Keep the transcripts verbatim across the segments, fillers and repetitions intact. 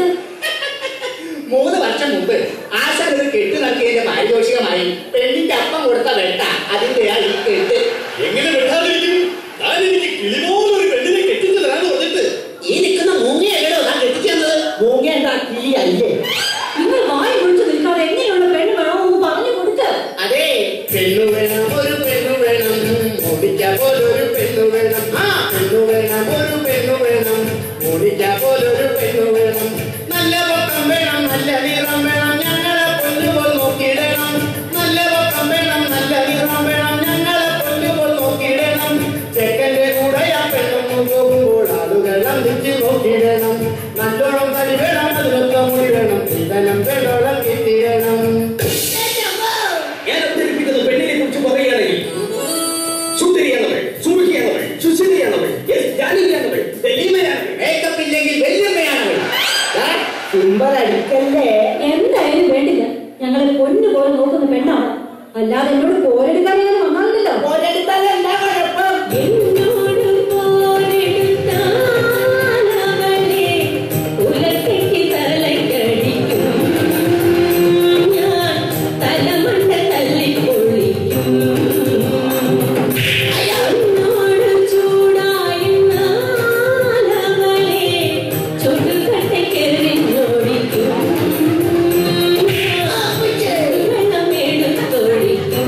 കൊടുത്തത്? മൂന്ന് വർഷം മുമ്പ് ആശാൻ ഒരു കെട്ട് നടത്തിയതിന്റെ പാരിതോഷികമായി പെണ്ണിന്റെ അപ്പം കൊടുത്ത വെട്ട അതിന്റെയാ ഈ കെട്ട്. എങ്ങനെ വെട്ടാതിരിക്കും? ഞാൻ എനിക്ക് കിളിപോലൊരു പെണ്ണിനെ കെട്ടിച്ചു തരാന്ന് പറഞ്ഞിട്ട് ഈ നിൽക്കുന്ന മൂങ്ങയല്ലോ ഞാൻ കെട്ടിക്കുന്നത്. മൂങ്ങ എന്താ കിളി അല്ലേ? നിങ്ങൾ വായി കുറിച്ച് നിൽക്കാതെ എങ്ങനെയുള്ള പെണ്ണ് വേണമെന്ന് പറഞ്ഞു കൊടുക്ക. അതെ, പെണ്ണു വേണം, ഒരു പെണ്ണു വേണം, ഓടിക്ക പോലൊരു പെണ്ണു വേണം. ആ പെണ്ണു വേണം, ഒരു പെണ്ണു വേണം, ഓടിക്ക പോലൊരു പെണ്ണു വേണം. നല്ല പൊക്കം വേണം, നല്ല നിറം വേണം, ഞങ്ങളെ പൊന്നുപോൽ നോക്കിയിടണം. നല്ല പൊക്കം വേണം, നല്ല നിറം വേണം, ഞങ്ങളെ പൊന്നുപോൽ നോക്കിയിടണം. ചെക്കന്റെ കൂടെ ആ പെണ്ണൊന്നു പോകുമ്പോൾ ആളുകൾ അന്തിച്ച് നോക്കിയിടണം. നല്ലോണം തടി വേണം, അതിലൊക്കെ മുടി വേണം, ഇതനം വെള്ളോളം കിട്ടിയിടണം. ഞാൻ അവതരിപ്പിക്കുന്ന പെണ്ണിനെ കുറിച്ച് പറയുകയാണെങ്കിൽ സുന്ദരിയാണവൾ, സുമുഖിയാണവൾ, സുശീലയാണവൾ, ജാനകിയാണവൾ, ദലീമയാണവൾ, മേക്കപ്പ് ഇല്ലെങ്കിൽ വല്യമ്മയാണവൾ. സിമ്പലടിക്കല്ലേ? എന്തായാലും വേണ്ടില്ല, ഞങ്ങളെ പൊന്നു പോലെ നോക്കുന്ന പെണ്ണാണ്. അല്ലാതെ എന്നോട് പോരെടുക്കാൻ ഞാൻ വന്നാലല്ലോ. പോരെടുത്താൽ എന്താ കുഴപ്പം? എന്നോട് പോരെടുത്താലവളെ ഉലക്കയ്ക്ക് തലക്കടിക്കും, ഞാൻ തലമണ്ട തല്ലിപ്പൊളിക്കും. എന്നോട് ചൂടായിരുന്നാലവളെ ചുടുകട്ടയ്ക്കെറിഞ്ഞോടിക്കും, വെള്ളമെടുത്തൊഴിക്കും.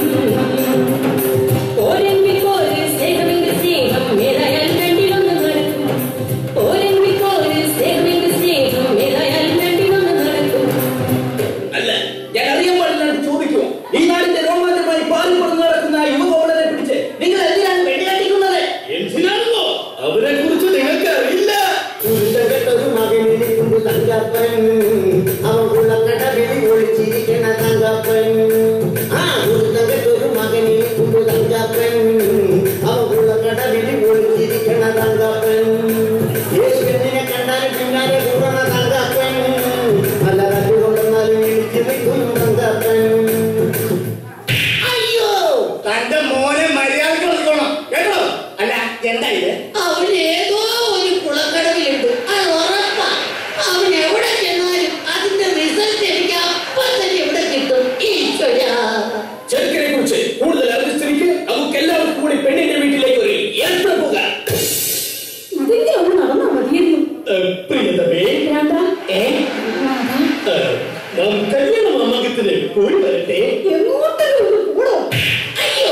പോരെങ്കിൽ പോര് സ്നേഹമെങ്കിൽ സ്നേഹം ഏതായാലും രണ്ടിലൊന്ന് നടക്കും. പോരെങ്കിൽ പോര് സ്നേഹമെങ്കിൽ സ്നേഹം ഏതായാലും രണ്ടിലൊന്ന് നടക്കും. അല്ല, ഞാൻ അറിയാൻ പാടില്ലാണ്ട് ചോദിക്കുക. ഈ നാടിന്റെ രോമാഞ്ചമായി പാൽ പുറന്നു നടക്കുന്ന യുവകോളനെ പിടിച്ച് നിങ്ങൾ എന്തിനാണ് വെടിയാട്ടിക്കുന്നത്? എന്തിനാണെന്നോ അവരെ കുറിച്ച് നിങ്ങൾക്ക് അറിയില്ല. ഒരു മകനിരിക്കുന്നു തങ്കപ്പൻ, അവൾക്കുള്ള കടവിൽ ഒളിച്ചിരിക്കണ തങ്കപ്പൻ. ആ ഒരു മകനിരിക്കുന്നു തങ്കപ്പൻ, അവൾക്കുള്ള കടവിൽ ഒളിച്ചിരിക്കണ തങ്കപ്പൻ. യേശുവിനെ കണ്ടാലും പിന്നാലെ കൂടണ തങ്കപ്പൻ, നല്ല കണ്ടുകൊണ്ടെന്നാലും ഇടിച്ചു നിൽക്കുന്നു തങ്കപ്പൻ. അയ്യോ, തന്റെ മോനെ മര്യാദ കളിക്കണം കേട്ടോ. അല്ല എന്താ ഇത്? അവൻ ഏതോ ഒരു കുളക്കടവിലുണ്ട്, അത് ഉറപ്പാ. അവൻ എവിടെ ചെന്നാലും അതിന്റെ റിസൾട്ട് എനിക്ക് അപ്പം തന്നെ ഇവിടെ കിട്ടും. ഈശ്വരാ, ചെറുക്കനെ കുറിച്ച് കൂടുതൽ അറിവിസ്ഥിതിക്ക് നമുക്ക് എല്ലാവർക്കും കൂടി പെണ്ണിന്റെ വീട്ടിലേക്ക് ഒരു യാത്ര പോകാം. ഇതെങ്കിലും ഒന്ന് നടന്നാ മതിയായിരുന്നു. പ്രിയതമേ, ഭ്രാന്താ? ഏ നാം കല്യാണ മാമാങ്കത്തിന് പോയി വരട്ടെ. എങ്ങോട്ടെങ്കിലും ഒന്ന് കൂടോ? അയ്യോ,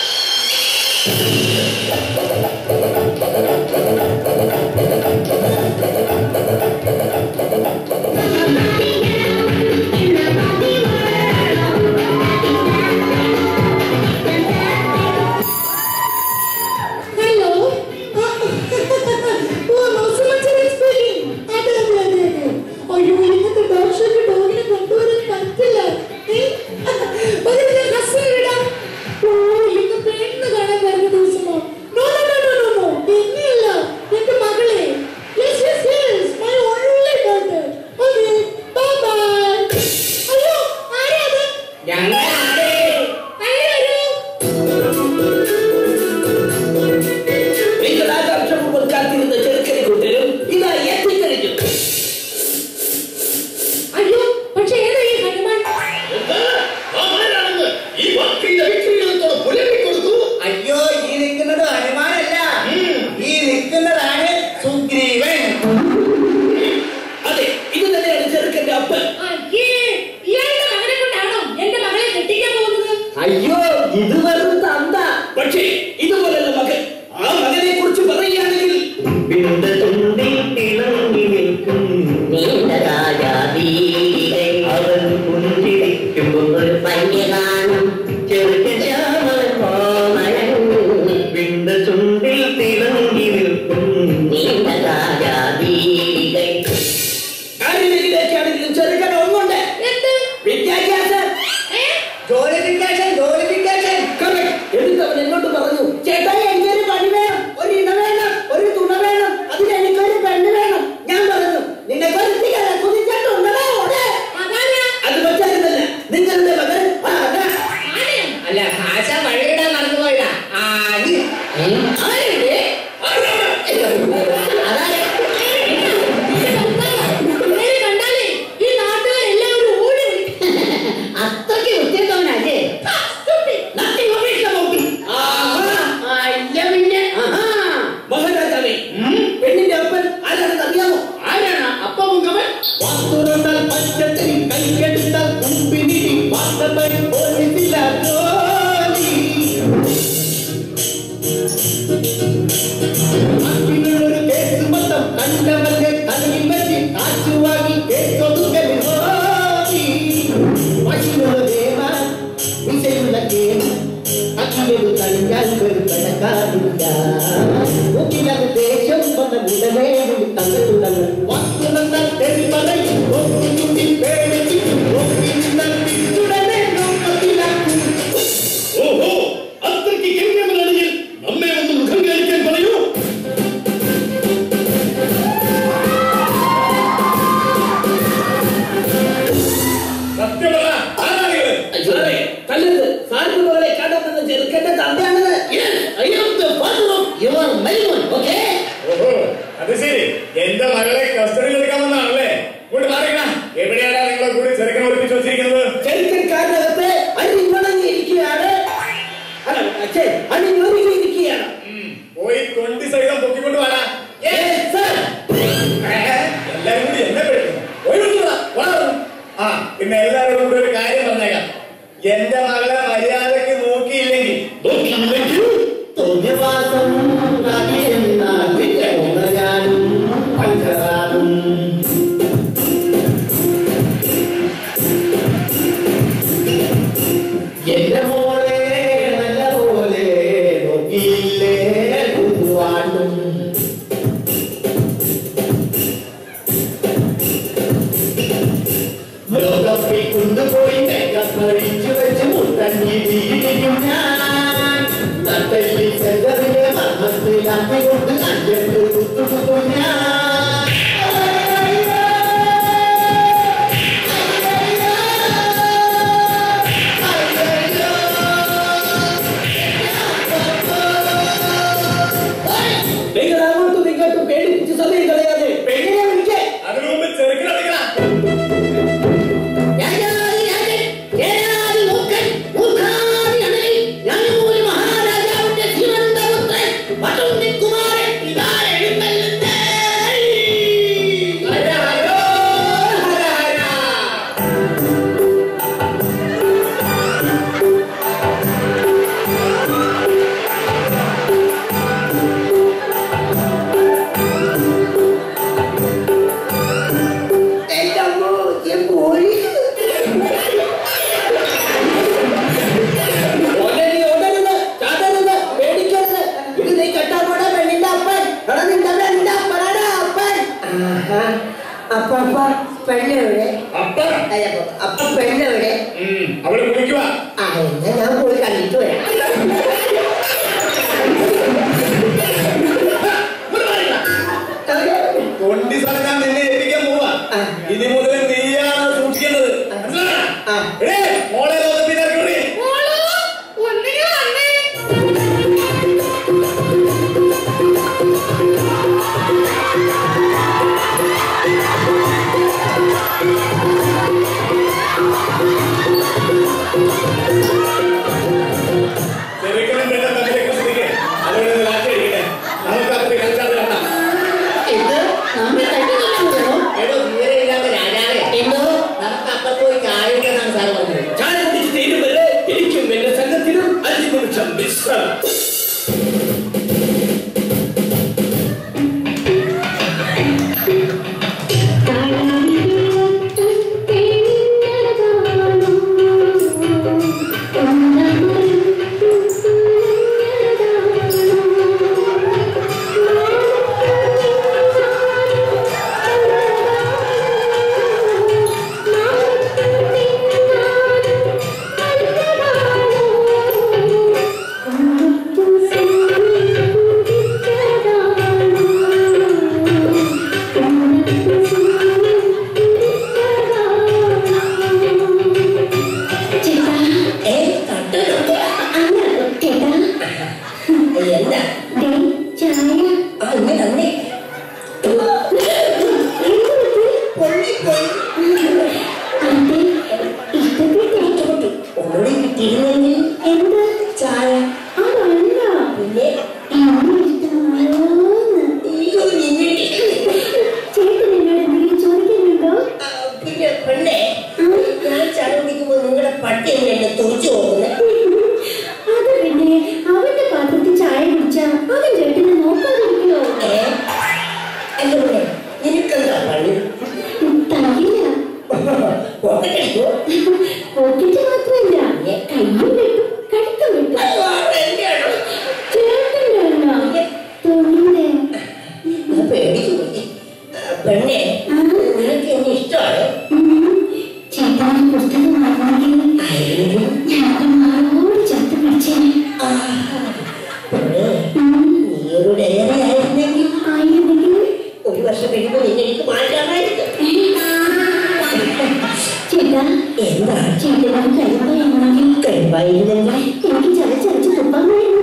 ഹലോ. ഓ, നൗസമച്ചൻ സ്പീക്കിംഗ്. അതെ അതെ അതെ അതെ. അയ്യോ, ഇന്നത്തെ ഡോക്ടറിന്റെ ഡോഗിനെ കൊണ്ടുവരാൻ പറ്റില്ല. വാത്തുറന്നാൽ പച്ചത്തിൽ കൈയെടുത്താൽ കുമ്പിനി വാർത്തകൾ പോലീസില്ല ജോലി ഒരു കേസ് മൊത്തം കണ്ടവന്റെ തലയിൽ വെച്ച് കാച്ചു വാങ്ങി കേസൊതുക്കൽ ഹോലി പശുള്ള ദേവ വിഷയുള്ള കേമ അക്കിലൊരു കളിഞ്ഞാൽ ഒരു കടക്കാറില്ല മുക്കിലത് ദേശം വന്ന ഉടനെ തങ്ങളുടങ്ങൾ വസ്തുതങ്ങൾ തെളിമറയും ഒപ്പിച്ചുണ്ടി പേടിച്ചു ഒപ്പിച്ചുടനെ നോക്കത്തിലാക്കും. ഓഹോ, അത്രയ്ക്ക് ഗംഭീരമാണെങ്കിൽ നമ്മെ ഒന്ന് മുഖം കാണിക്കാൻ പറയൂ. അത് ശരി, എന്റെ മകളെ കസ്റ്റഡിയിൽ എടുക്കാമെന്നാണല്ലേ? ഇങ്ങോട്ട് മാറിക്കണ. എവിടെയാണ് നിങ്ങളെ കൂടി ചെറുക്കനെ ഒളിപ്പിച്ചു വെച്ചിരിക്കുന്നത്? ചെറുക്കൻകാരനകത്ത് അണിമടങ്ങിയിരിക്കുകയാണ്. അണിമൊരുങ്ങിയിരിക്കുകയാണ്. പോയി തൊണ്ടി സഹിതം പൊക്കിക്കൊണ്ട് വേണം. എല്ലാരും കൂടി എന്നെ പേടിക്കുന്നു. ആ പിന്നെ എല്ലാവരോടും കൂടി ഒരു കാര്യം പറഞ്ഞേക്കാം. എന്റെ മകളെ മര്യാദക്ക് നോക്കിയില്ലെങ്കിൽ നോക്കിയില്ലെങ്കിൽ തോന്നിവാസം ഞാനും പഞ്ചറാനും എന്റെ മോളെ നല്ല പോലെ നോക്കിയില്ലേ കുറുവാനും ലോകപ്പി കൊണ്ടുപോയി കഴിച്ചു വെച്ച് മുത്തങ്ങി വീടിക്കും ഞാൻ നട്ടല്ലി ചെറിയ മർമ്മത്തിലാക്കി കൊണ്ട് അഞ്ചെട്ട് കുത്തുകുത്തു ഞാൻ നിങ്ങളങ്ങോട്ടും ഇങ്ങോട്ടും പേടിപ്പിച്ച് സമയം കളയാതെ പെണ്ണിനെ വിളിക്കേ. അതിനു മുമ്പ് ചെറുക്കനെ വിളിക്കണം. പെണ്ണെവിടെ അപ്പൊ പെണ്ണെവിടെ? അവള് വിളിക്കുക. ആ എന്നാ ഞാൻ പോയി കണ്ടിട്ട് വരാം. തൊണ്ടി സ്ഥലം ഞാൻ നിന്നെ എത്തിക്കാൻ പോവാ. ഇനി മുതൽ നീയാണ് സൂക്ഷിക്കേണ്ടത്. മോളെ പിന്നെ ഇത് നമ്മൾ തട്ടിക്കൊല്ലാൻ ഏതോ തീരെ ഇല്ലാത്ത രാജാവ് പോക്കറ്റ് അടിക്കോ? പോക്കറ്റ് മാത്രമല്ല, കയ്യും വെട്ടും കഴുത്തും വെട്ടും. ചേട്ടൻ്റെ തോന്നിയുടെ പേടിച്ചു പോയി. പെണ്ണെ, നിനക്ക് എന്നെ ഇഷ്ടമാണ്. ചേട്ടൻ പുസ്തകം വാങ്ങണമെങ്കിൽ ഞാൻ മാറോട് ചേർത്ത് പഠിച്ചേനെ. നീയുടെ ഏറെയായിരുന്നെങ്കിൽ ആയിരുന്നെങ്കിൽ ഒരു വർഷം കഴിയുമ്പോൾ നിന്നെ എനിക്ക് മാറ്റാമായിരുന്നു. ചേട്ടാ, എന്താ ചേട്ടനാ കഴിവാണെങ്കിൽ കഴിവായിരുന്നെങ്കിൽ എനിക്ക് ചതച്ചരച്ച് തുപ്പാൻ കഴിയും.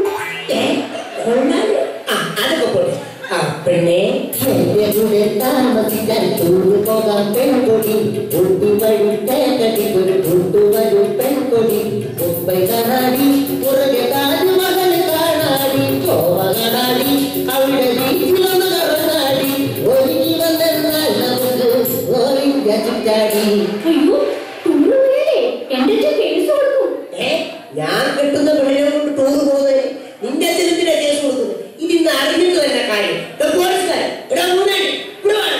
അതൊക്കെ പോലെ ആ പെണ്ണെ, എന്റെ കൂടെ താമസിക്കാൻ ടൂറ് പോകാൻ പെൺകൊടി ഒട്ടുവരും തേക്കടി ഒരു ഒട്ടുവരും പെൺകൊടി മുംബൈ കാണാടി പുറകെ താജ്മഹൽ കാണാടി ഗോവ കാണാടി അവിടെ ബീച്ചിലൊന്ന് കറങ്ങാടി ഒരുങ്ങി വന്നാൽ നമുക്ക് ഓറിഞ്ച ചുറ്റാടി. അയ്യോ, ടൂറില്ലേ എന്റെ കേസ് കൊടുക്കും. ഏ ഞാൻ കെട്ടുന്ന പെണ്ണിനെ കൊണ്ട് ടൂറ് പോകുന്നത് നിന്റെ ചെറുതിനെ കേസ് കൊടുക്കുന്നത് ഇതിന്ന് അറിഞ്ഞിട്ട് തന്നെ കാര്യം. പോലീസുകാരൻ ഇവിടെ മൂന്നാണ് ഇവിടെ വേണം.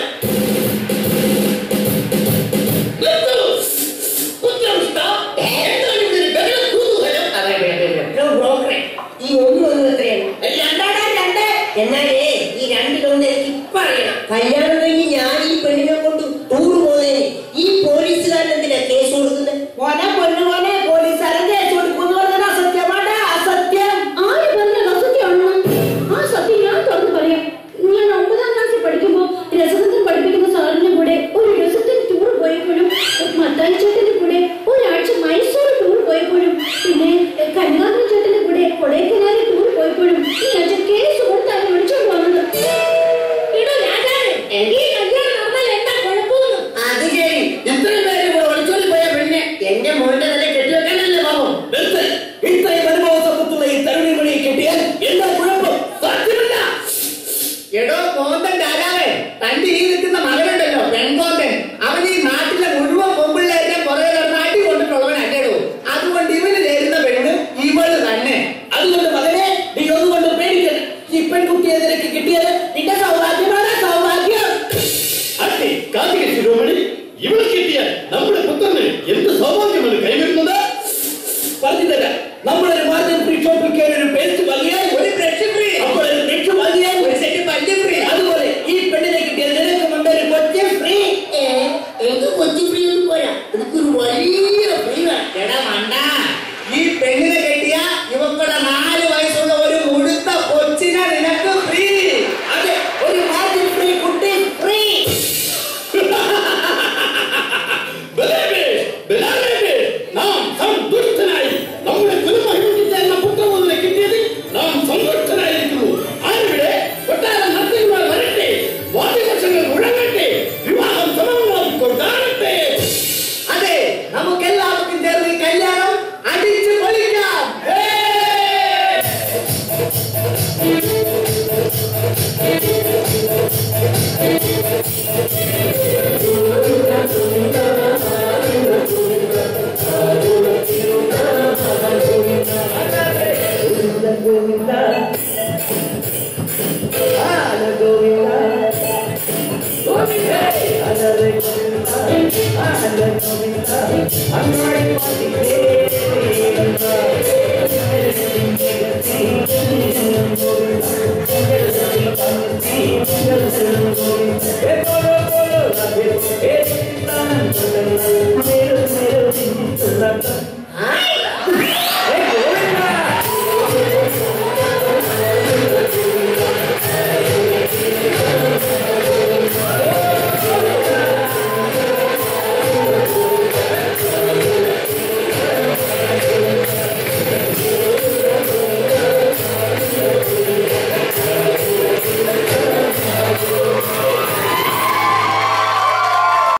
ഈ ഒന്ന് ഒന്ന് എത്രയാണ്? രണ്ടാടാ രണ്ട്. എന്നാലേ ഈ രണ്ടിലൊന്ന് എനിക്ക് ഇപ്പൊ അറിയണം. കല്യാണം കഴിഞ്ഞ് ഞാൻ ഈ പെണ്ണിനെ കൊണ്ട് ടൂർ പോകുന്നതിന് ഈ പോലീസുകാരൻ എന്തിനാ കേസ് കൊടുക്കുന്നത്? മോനെ പൊന്നു മോനെ, പോലീസുകാരൻ കേസ് കൊടുക്കുന്നു പറഞ്ഞാൽ അസത്യമാണ്. അസത്യം. ആര് പറഞ്ഞത് അസത്യമാണോ? ആ സത്യം ഞാൻ തുറന്ന് പറയാം. ഞാൻ ഒമ്പതാം ക്ലാസ്സിൽ പഠിക്കുമ്പോ രസതന്ത്രം പഠിപ്പിക്കുന്ന സാറിന്റെ കൂടെ ഒരു രസത്തിന് ടൂർ പോയപ്പോഴും മത്തായി ചേട്ടന്റെ കൂടെ ഒരാഴ്ച മൈസൂർ ടൂർ പോയപ്പോഴും പിന്നെ കന്യാകുമാരി ചേട്ടന്റെ കൂടെ കൊടൈക്കനാലിൽ ടൂർ പോയപ്പോഴും ഈ അച്ഛൻ കേസ് കൊടുത്താണ് വിളിച്ചോണ്ട് വന്നത്. ഇടോ രാജാവേ, ഈ കല്യാണം നടന്നാൽ എന്താ കുഴപ്പമൊന്നും? അത് ശരി, ഇത്രയും പേര് കൂടെ ഒളിച്ചോടി പോയ പെണ്ണെ എന്റെ മോന്റെ തന്നെ കെട്ടിവെക്കാനല്ലേ പാവം. ഇത്രയും അനുഭവസമ്പത്തുള്ള ഈ തരുണിമണിയെ കിട്ടിയാൽ എന്താ കുഴപ്പം? സാധ്യമല്ല. എടോ കോന്തൻ രാജാവേ, തന്റെ ഈ നിൽക്കുന്ന മകനുണ്ടല്ലോ പെൺകോന്തൻ, അവൻ ഈ നാട്ടിലെ മുഴുവൻ പൊമ്പിള്ളേരെ പുറകെ കിടന്ന് അടി കൊണ്ടിട്ടുള്ളവനല്ലേടോ. അതുകൊണ്ട് ഇവന് ചേരുന്ന പെണ്ണ് ഇവള് തന്നെ. അതുകൊണ്ട് മകനെ, നീ ഒന്നുകൊണ്ട് പേടിക്കണം. ഈ പെൺകുട്ടിയെ നിനക്ക് കിട്ടിയത് നിന്റെ സൗഭാഗ്യമാണ്. സൗഭാഗ്യം. അതെ, കാർത്തിക ശിരോമണി, ഇവൾ കിട്ടിയാൽ നമ്മുടെ പുത്രന് എന്ത് സൗഭാഗ്യമാണ് കൈവരുന്നത്? പറഞ്ഞു തരാം. നമ്മളൊരു മാർജിൻ ഫ്രീ ഷോപ്പിൽ കയറി ഒരു പേസ്റ്റ് വാങ്ങിയാൽ ഒരു ബ്രഷ് ഫ്രീ, അപ്പോൾ ഒരു ബ്രഷ് വാങ്ങിയാൽ ഒരു സെറ്റ് പല്ല് ഫ്രീ. അതുപോലെ ഈ പെണ്ണിനെ കിട്ടിയാൽ നിനക്ക് മുമ്പ് ഒരു കൊച്ചു ഫ്രീ. എനിക്ക് കൊച്ചു ഫ്രീ ഒന്നും പോരാ, എനിക്കൊരു വലിയ ഫ്രീ വേണം. എടാ മണ്ട, ഈ പെണ്ണിനെ കെട്ടിയ ഇവക്കടെ നാല് വയസ്സുള്ള ഒരു മുഴുത്ത കൊച്ചിനെ നിനക്ക് ഫ്രീ. അതെ, ഒരു മാർജിൻ ഫ്രീ കുട്ടി ഫ്രീ. ബലാബേ, ബലാബേ, നാം സന്തുഷ്ടനായി. നമ്മുടെ കുലമഹിമയ്ക്ക് ചേർന്ന പുത്രമോതിനെ കിട്ടിയത് നാം സന്തുഷ്ടനായിരിക്കുന്നു. ആരുടെ കൊട്ടാരം നടത്തിയവർ വരട്ടെ, വാദ്യഘോഷങ്ങൾ മുഴങ്ങട്ടെ, വിവാഹം സമയമായി കൊണ്ടാടട്ടെ. അതെ, നമുക്കെല്ലാവർക്കും ചേർന്ന് ഈ കല്യാണം അടിച്ചു പൊളിക്കാം. I'm ready for the day.